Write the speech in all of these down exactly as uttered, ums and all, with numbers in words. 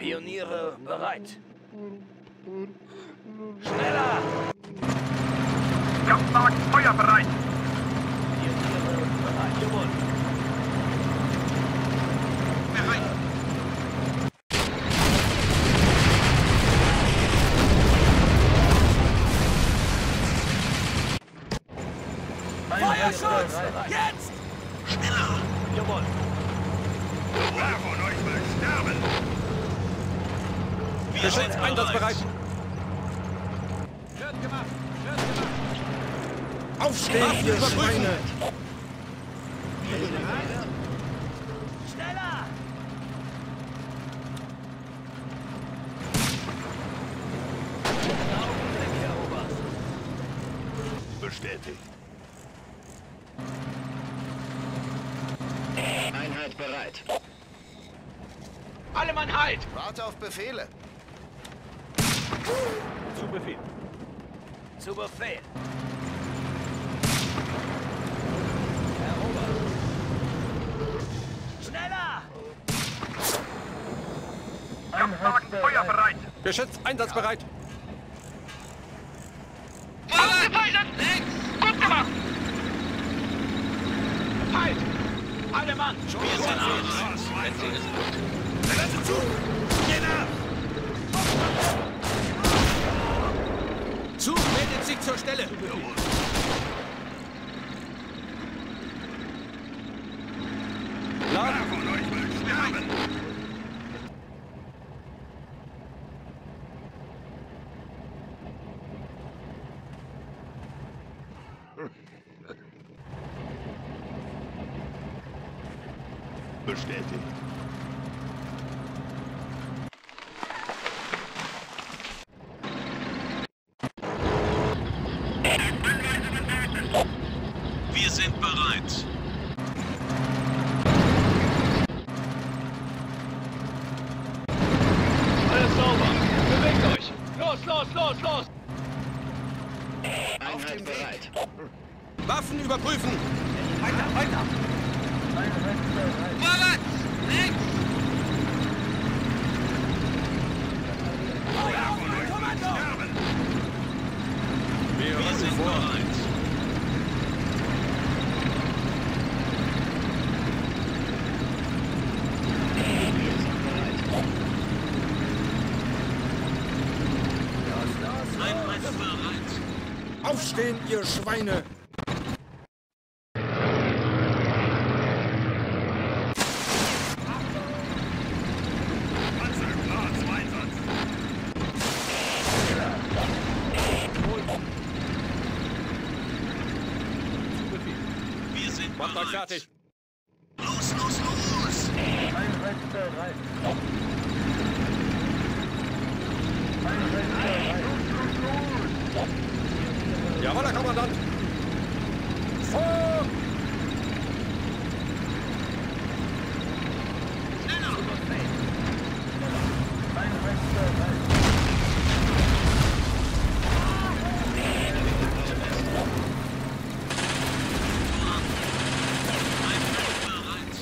Pioniere bereit. Schneller! Kraftwagen feuerbereit! Pioniere bereit. Jawohl. Bereit! Feuerschutz! Jetzt! Schneller! Jawohl. Wer von euch will sterben? Wir sind einsatzbereit. Wird gemacht! Wird gemacht! Aufstehen, ihr Schweine! Schneller! Augenblick, Herr Oberst. Bestätigt. Einheit bereit. Alle Mann halt! Warte auf Befehle. Zu Befehl. Zu Befehl. Herr Oberst. Schneller! Kraftwagen feuerbereit! Geschütz einsatzbereit. Vorwärts! Links! Gut gemacht! Halt! Alle Mann! Wir sind aus. Benzin ist gut. Lassen zu! Jena! Zug meldet sich zur Stelle. Wer von euch will sterben? Bestätigt. Wir sind bereit. Alles sauber! Bewegt euch! Los, los, los, los! Einheit bereit. Waffen überprüfen. Weiter, weiter! Vorwärts! Links! Wer von euch will sterben? Wir Wir rücken sind vor. bereit. Einheit bereit. Aufstehen, ihr Schweine. Panzer, klar, zum Einsatz! Wir sind Macht euch bereit. fertig. Los, los, los! Jawohl, Herr Kommandant. Vor! Einheit bereit.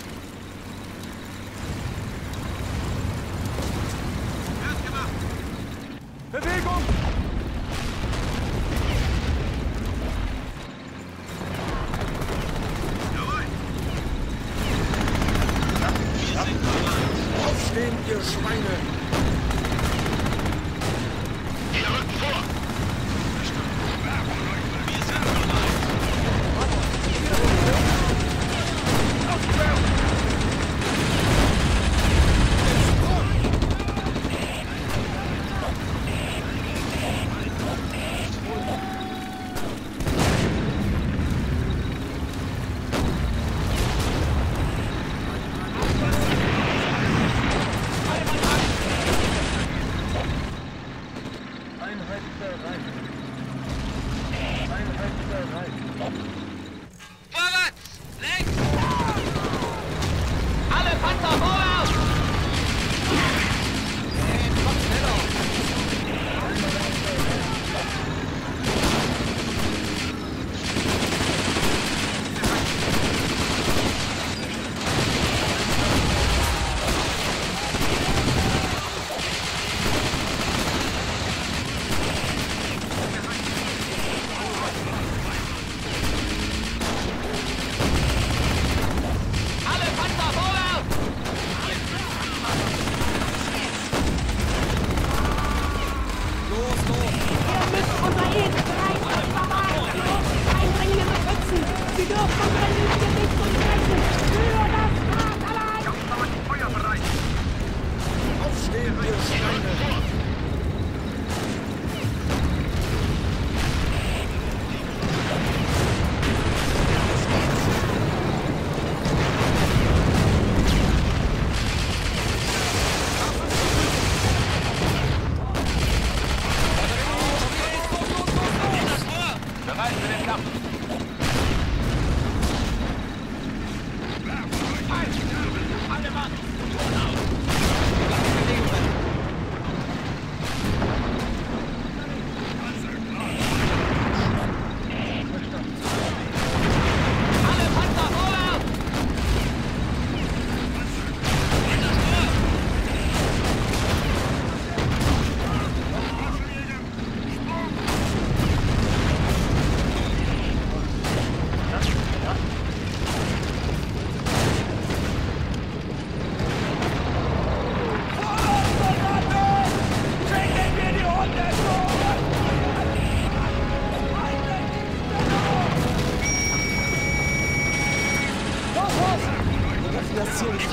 Wird gemacht! Bewegung!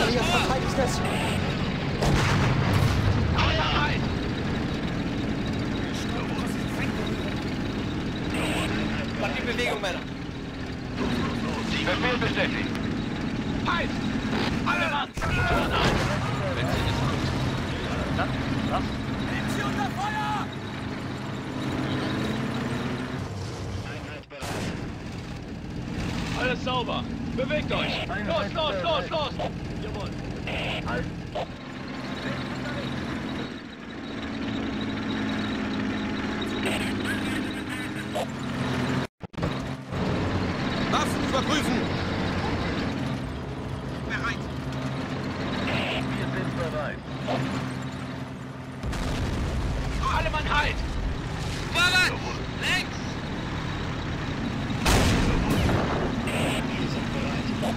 Ihr verteidigt es. Feuerheit! Macht die Bewegung, Männer. Befehl bestätigt. Halt! Alle Mann! Benzin ist gut. Was? Was? Nehmen Sie unter Feuer! Einheit bereit. Alles sauber! Bewegt euch! Los, los, los, los! Jawohl. Waffen überprüfen! Bereit. Wir sind bereit. Alle Mann, halt! Vorwärts! Links! Wir sind bereit.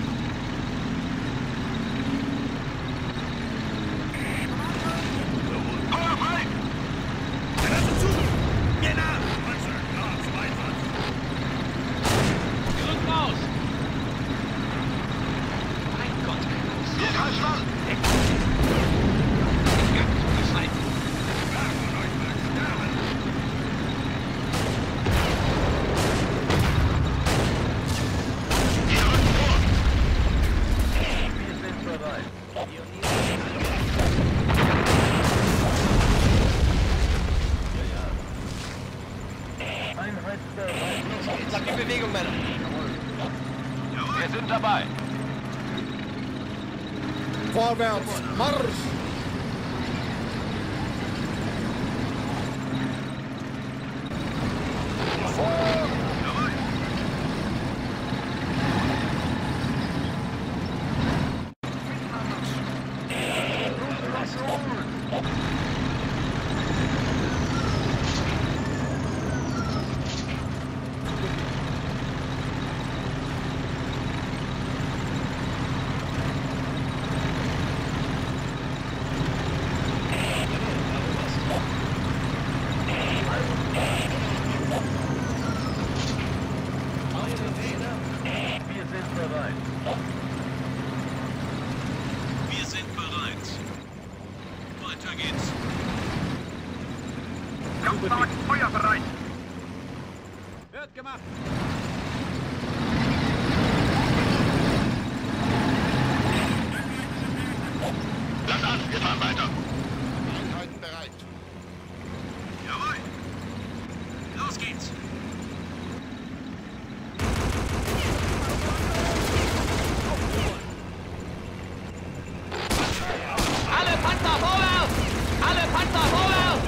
Feuer frei! Mir nach! Wir rücken aus! Mein Gott! Wir verschwanden! Wir rücken vor! Wir sind bereit. Einheit bereit. Macht die Bewegung, Männer. Wir sind dabei. Vorwärts! Marsch! Wir sind bereit. Wir sind bereit. Weiter geht's. Kampfwagen feuerbereit. Wird gemacht! Land an, wir fahren weiter. Einheiten bereit. Jawohl. Los geht's. Alle Panzer vorwärts! Alle Panzer vorwärts!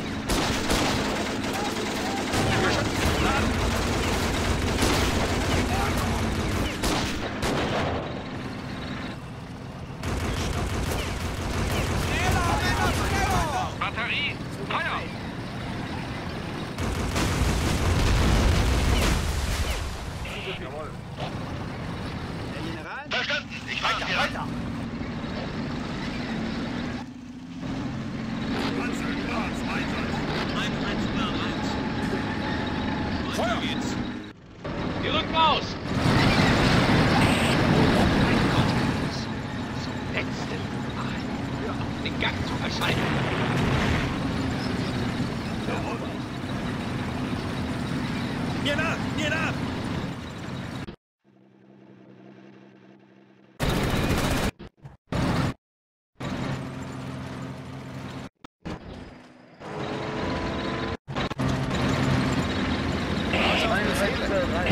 Batterie, Feuer! Verstanden, ich warte hier. Weiter! Einheit bereit. Weiter geht's. Wir rücken aus! Mein Gott! Zum letzten Mal. Hör auf, den Gang zu verschalten. Mir nach! Mir nach! Einheit bereit.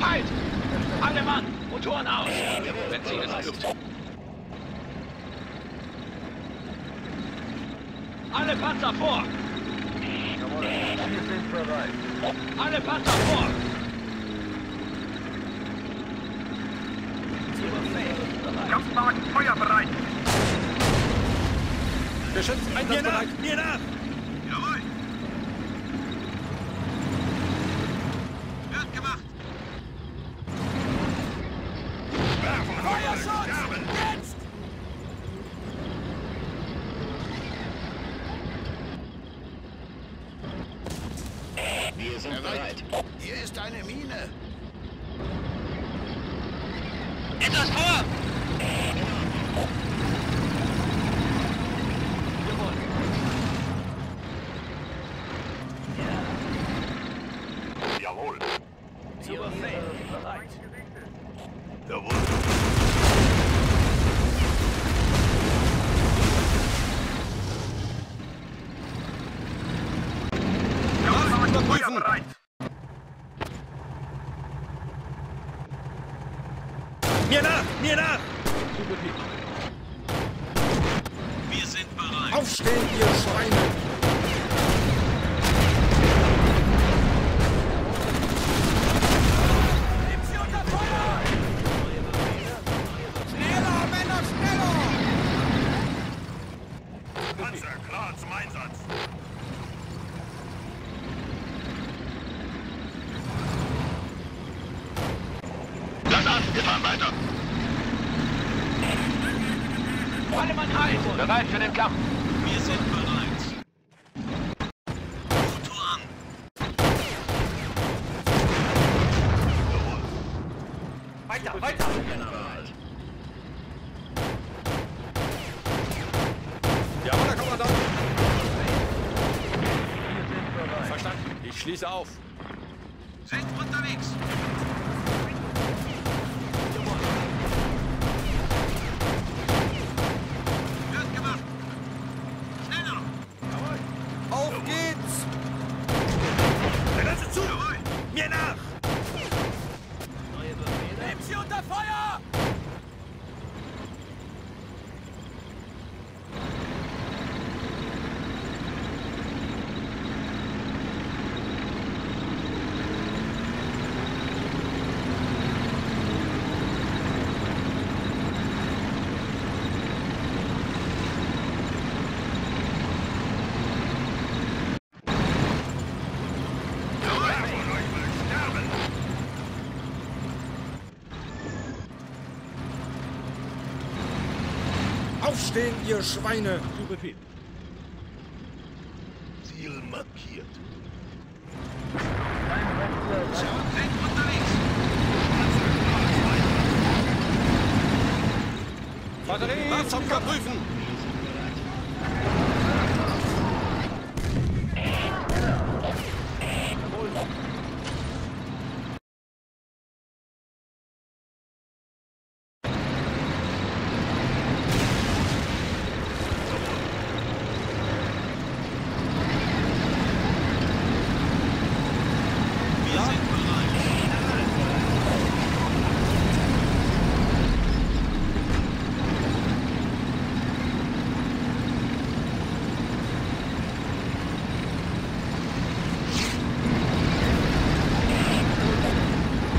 Feind! Alle Mann! Motoren aus! Benzin ist gut. Alle Panzer vor! Alle Panzer vor! Kampfwagen feuerbereit. Geschütz einsatzbereit. Mir nach! Jawohl. Wird gemacht. Feuerschutz! Jetzt! Wir sind bereit. Hier ist eine Mine. Etwas vor! Jawohl. Bereit. Jawohl. Kampfwagen feuerbereit. Mir nach! Mir nach! Wir sind bereit. Aufstehen, ihr Schweine! Nimm sie unter Feuer! Schneller, Männer, schneller! Panzer klar zum Einsatz. Lass an! Wir fahren weiter! Alle Mann heiß! Bereit für den Kampf! Wir sind bereit. Motor an. Weiter, weiter! Jawohl, Herr Kommandant! Verstanden. Ich schließe auf. Sind unterwegs. Wird gemacht. Schneller. Auf geht's! Der ganze Zug! Jawohl. Mir nach! Nimm sie unter Feuer! Aufstehen, ihr Schweine! Zu Befehl. Ziel markiert. Sind unterwegs. Batterie! Fahrzeug prüfen! Wir sind bereit.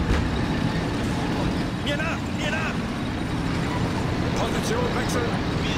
Mir nach! Mir nach! Position wechseln! Wir